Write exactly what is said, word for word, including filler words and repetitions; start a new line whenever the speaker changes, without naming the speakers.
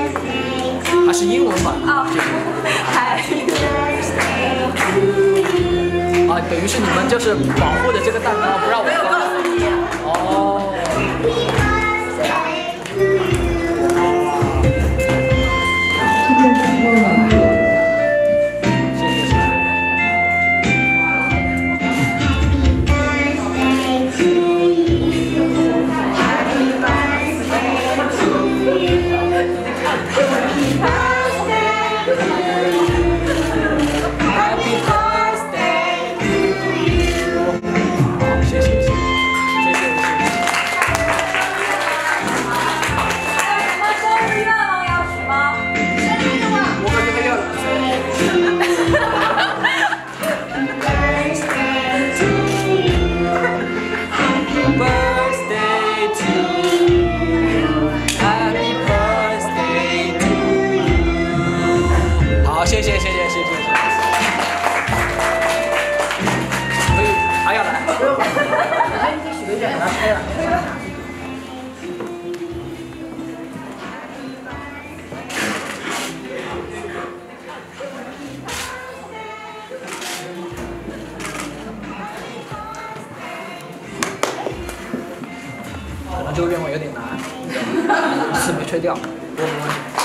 还是英文版
啊。Happy birthday to you。
啊，等于是你们就是保护的这个蛋糕，不让我
没有告诉你。
哦。 谢谢谢谢谢谢谢谢。可以，还要来？不用，我先给许个愿，给他开了。可能这个愿望有点难，一次没吹掉，我没问题。